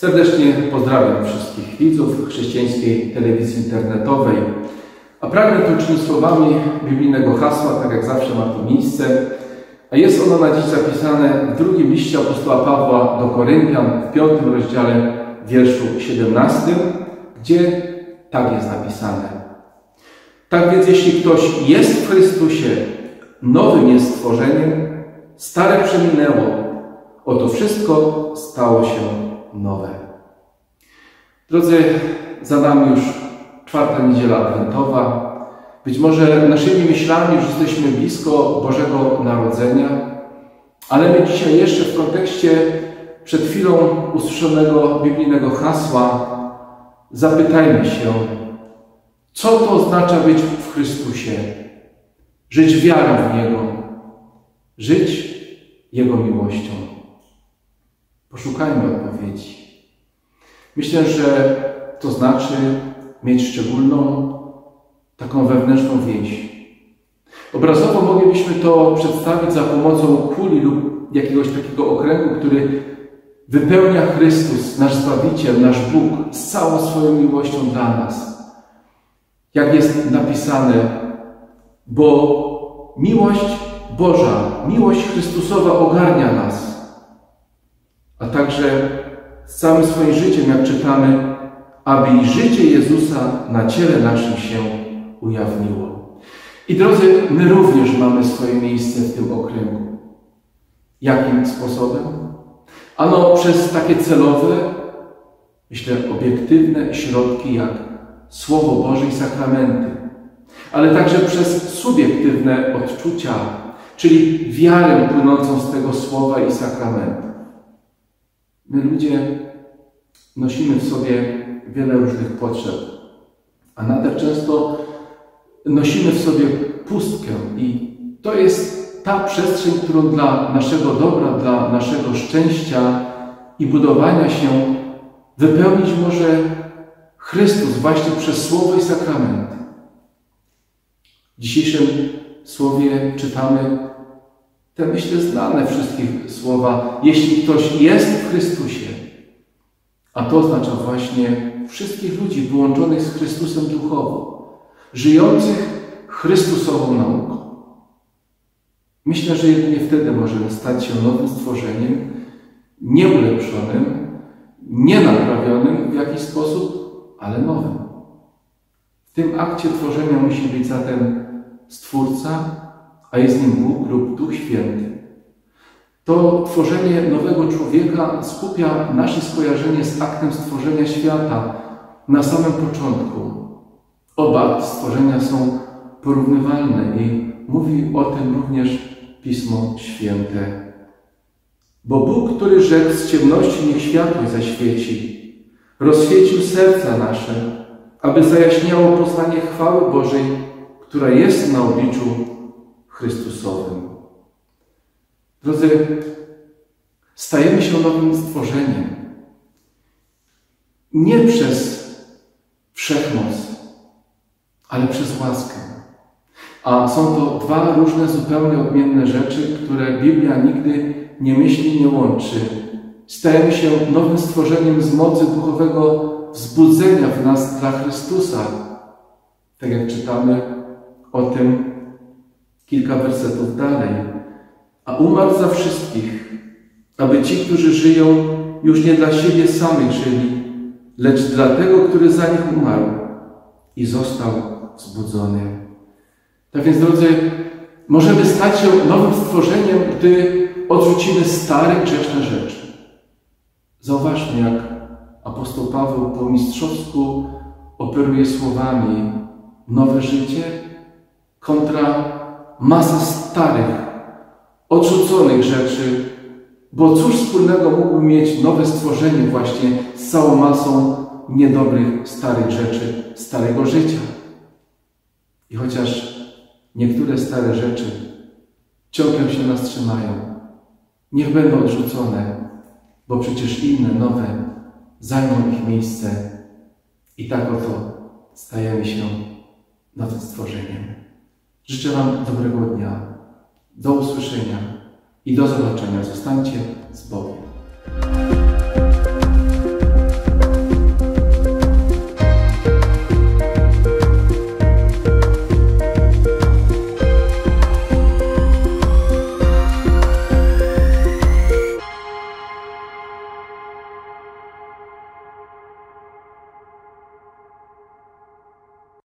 Serdecznie pozdrawiam wszystkich widzów chrześcijańskiej telewizji internetowej, a pragnę to uczynić słowami biblijnego hasła, tak jak zawsze ma to miejsce, a jest ono na dziś zapisane w drugim liście apostoła Pawła do Koryntian w 5 rozdziale, wierszu 17, gdzie tak jest napisane. Tak więc jeśli ktoś jest w Chrystusie, nowym jest stworzeniem, stare przeminęło, oto wszystko stało się nowe. Drodzy, za nami już 4. niedziela adwentowa. Być może naszymi myślami już jesteśmy blisko Bożego Narodzenia, ale my dzisiaj jeszcze w kontekście przed chwilą usłyszonego biblijnego hasła zapytajmy się, co to oznacza być w Chrystusie? Żyć wiarą w Niego, żyć Jego miłością. Poszukajmy odpowiedzi. Myślę, że to znaczy mieć szczególną, taką wewnętrzną więź. Obrazowo moglibyśmy to przedstawić za pomocą kuli lub jakiegoś takiego okręgu, który wypełnia Chrystus, nasz Zbawiciel, nasz Bóg, z całą swoją miłością dla nas. Jak jest napisane, bo miłość Boża, miłość Chrystusowa ogarnia nas, a także z całym swoim życiem, jak czytamy, aby i życie Jezusa na ciele naszym się ujawniło. I drodzy, my również mamy swoje miejsce w tym okręgu. Jakim sposobem? Ano przez takie celowe, myślę, obiektywne środki jak Słowo Boże i sakramenty, ale także przez subiektywne odczucia, czyli wiarę płynącą z tego Słowa i sakramentu. My ludzie nosimy w sobie wiele różnych potrzeb, a nader często nosimy w sobie pustkę i to jest ta przestrzeń, którą dla naszego dobra, dla naszego szczęścia i budowania się wypełnić może Chrystus właśnie przez Słowo i sakrament. W dzisiejszym słowie czytamy te, myślę, znane wszystkich słowa, jeśli ktoś jest w Chrystusie, a to oznacza właśnie wszystkich ludzi połączonych z Chrystusem duchowo, żyjących Chrystusową nauką. Myślę, że jedynie wtedy możemy stać się nowym stworzeniem, nieulepszonym, nienaprawionym w jakiś sposób, ale nowym. W tym akcie tworzenia musi być zatem Stwórca, a jest nim Bóg lub Duch Święty. To tworzenie nowego człowieka skupia nasze skojarzenie z aktem stworzenia świata na samym początku. Oba akty stworzenia są porównywalne i mówi o tym również Pismo Święte. Bo Bóg, który rzekł z ciemności niech światło zaświeci, rozświecił serca nasze, aby zajaśniało poznanie chwały Bożej, która jest na obliczu Chrystusowym. Drodzy, stajemy się nowym stworzeniem nie przez wszechmoc, ale przez łaskę. A są to dwa różne, zupełnie odmienne rzeczy, które Biblia nigdy nie myśli, nie łączy. Stajemy się nowym stworzeniem z mocy duchowego wzbudzenia w nas dla Chrystusa. Tak jak czytamy o tym kilka wersetów dalej. A umarł za wszystkich, aby ci, którzy żyją, już nie dla siebie samych żyli, lecz dla tego, który za nich umarł i został wzbudzony. Tak więc, drodzy, możemy stać się nowym stworzeniem, gdy odrzucimy stare, grzeszne rzeczy. Zauważmy, jak apostoł Paweł po mistrzowsku operuje słowami nowe życie kontra masę starych, odrzuconych rzeczy, bo cóż wspólnego mógłby mieć nowe stworzenie właśnie z całą masą niedobrych, starych rzeczy, starego życia. I chociaż niektóre stare rzeczy ciągle się nas trzymają, niech będą odrzucone, bo przecież inne, nowe zajmą ich miejsce i tak oto stajemy się nowym stworzeniem. Życzę Wam dobrego dnia, do usłyszenia i do zobaczenia. Zostańcie z Bogiem.